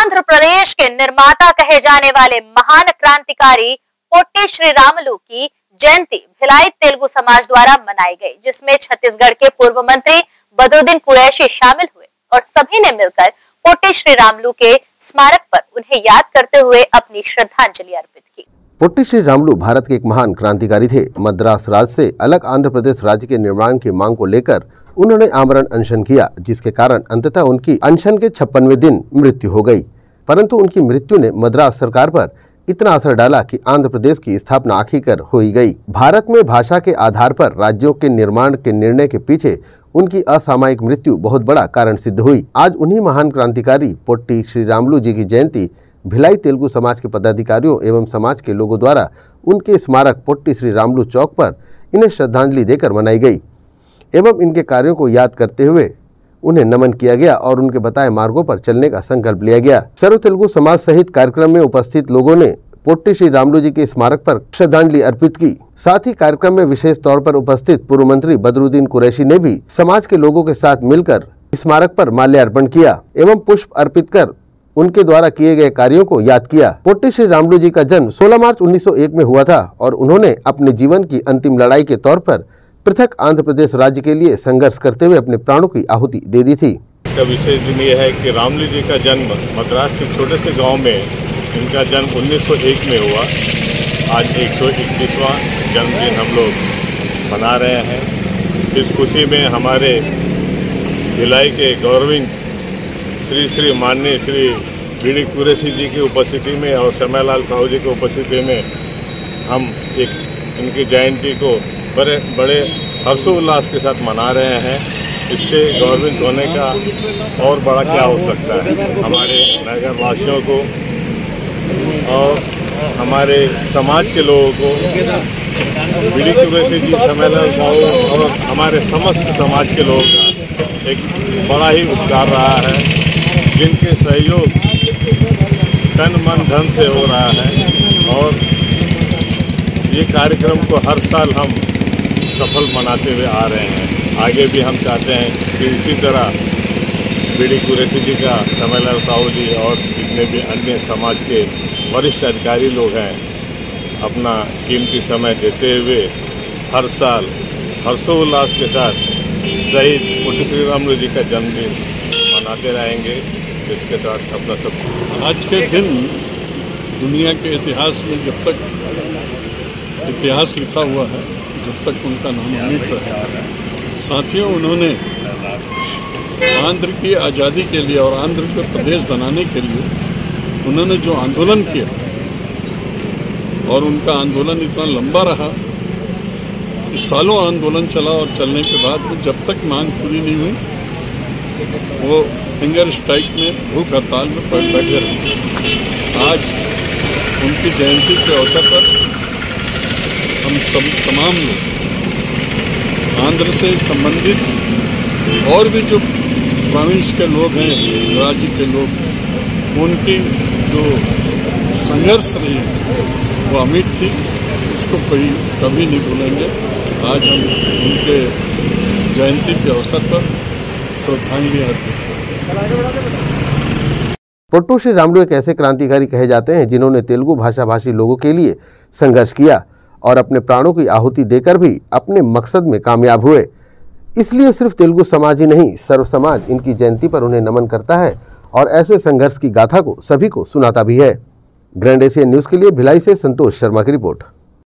आंध्र प्रदेश के निर्माता कहे जाने वाले महान क्रांतिकारी पोट्टी श्रीरामुलु की जयंती भिलाई तेलुगु समाज द्वारा मनाई गई, जिसमें छत्तीसगढ़ के पूर्व मंत्री बदरुद्दीन कुरैशी शामिल हुए और सभी ने मिलकर पोट्टी श्रीरामुलु के स्मारक पर उन्हें याद करते हुए अपनी श्रद्धांजलि अर्पित की। पोट्टी श्रीरामुलु भारत के एक महान क्रांतिकारी थे। मद्रास राज्य से अलग आंध्र प्रदेश राज्य के निर्माण की मांग को लेकर उन्होंने आमरण अनशन किया, जिसके कारण अंततः उनकी अनशन के 56वें दिन मृत्यु हो गई। परंतु उनकी मृत्यु ने मद्रास सरकार पर इतना असर डाला कि आंध्र प्रदेश की स्थापना आखिरकार हो ही गई। भारत में भाषा के आधार पर राज्यों के निर्माण के निर्णय के पीछे उनकी असामयिक मृत्यु बहुत बड़ा कारण सिद्ध हुई। आज उन्हीं महान क्रांतिकारी पोट्टी श्रीरामुलु जी की जयंती भिलाई तेलुगु समाज के पदाधिकारियों एवं समाज के लोगों द्वारा उनके स्मारक पोट्टी श्रीरामुलु चौक पर इन्हें श्रद्धांजलि देकर मनाई गई एवं इनके कार्यों को याद करते हुए उन्हें नमन किया गया और उनके बताए मार्गों पर चलने का संकल्प लिया गया। सर्व तेलुगु समाज सहित कार्यक्रम में उपस्थित लोगों ने पोट्टी श्रीरामुलु जी के स्मारक पर श्रद्धांजलि अर्पित की। साथ ही कार्यक्रम में विशेष तौर पर उपस्थित पूर्व मंत्री बदरुद्दीन कुरैशी ने भी समाज के लोगों के साथ मिलकर स्मारक पर माल्यार्पण किया एवं पुष्प अर्पित कर उनके द्वारा किए गए कार्यों को याद किया। पोट्टी श्रीरामुलु जी का जन्म 16 मार्च 1901 में हुआ था और उन्होंने अपने जीवन की अंतिम लड़ाई के तौर पर पृथक आंध्र प्रदेश राज्य के लिए संघर्ष करते हुए अपने प्राणों की आहुति दे दी थी। इसका विशेष दिन यह है कि रामुलु जी का जन्म मद्रास के छोटे से गांव में इनका जन्म 1901 में हुआ। आज 121वां जन्मदिन हम लोग मना रहे हैं। इस खुशी में हमारे भिलाई के गौरविंग श्री माननीय श्री बी.डी. कुरैशी जी की उपस्थिति में और श्यामालाल साहू जी की उपस्थिति में हम इनकी जयंती को बड़े हर्षोल्लास के साथ मना रहे हैं। इससे गौरविंद होने का और बड़ा क्या हो सकता है। हमारे नगर वासियों को और हमारे समाज के लोगों को बी.डी. कुरैशी जी, श्यामालाल साहू और हमारे समस्त समाज के लोगों का एक बड़ा ही उपकार रहा है, जिनके सहयोग तन मन धन से हो रहा है और ये कार्यक्रम को हर साल हम सफल मनाते हुए आ रहे हैं। आगे भी हम चाहते हैं कि इसी तरह बी.डी. कुरैशी जी का, श्यामालाल साहू जी और जितने भी अन्य समाज के वरिष्ठ अधिकारी लोग हैं अपना कीमती समय देते हुए हर साल हर्षोल्लास के साथ शहीद पोट्टी श्रीरामुलु जी का जन्मदिन मनाते रहेंगे। इसके साथ अपना सब आज के दिन दुनिया के इतिहास में जब तक इतिहास लिखा हुआ है, जब तक उनका नाम अमिट रहा। साथियों, उन्होंने आंध्र की आज़ादी के लिए और आंध्र को प्रदेश बनाने के लिए उन्होंने जो आंदोलन किया और उनका आंदोलन इतना लंबा रहा, सालों आंदोलन चला और चलने के बाद जब तक मांग पूरी नहीं हुई वो फिंगर स्ट्राइक में भूख हड़ताल में बैठे रहे। आज उनकी जयंती के अवसर पर हम सब तमाम लोग आंध्र से संबंधित और भी जो प्रोविंस के लोग हैं, राज्य के लोग, उनकी जो संघर्ष रही वो अमिट थी, उसको कभी नहीं भूलेंगे। आज हम उनके जयंती के अवसर पर श्रद्धांजलि अर्पित। पोट्टी श्रीरामुलु एक ऐसे क्रांतिकारी कहे जाते हैं जिन्होंने तेलुगु भाषा भाषी लोगों के लिए संघर्ष किया और अपने प्राणों की आहुति देकर भी अपने मकसद में कामयाब हुए। इसलिए सिर्फ तेलुगु समाज ही नहीं, सर्व समाज इनकी जयंती पर उन्हें नमन करता है और ऐसे संघर्ष की गाथा को सभी को सुनाता भी है। ग्रैंड एशिया न्यूज़ के लिए भिलाई से संतोष शर्मा की रिपोर्ट।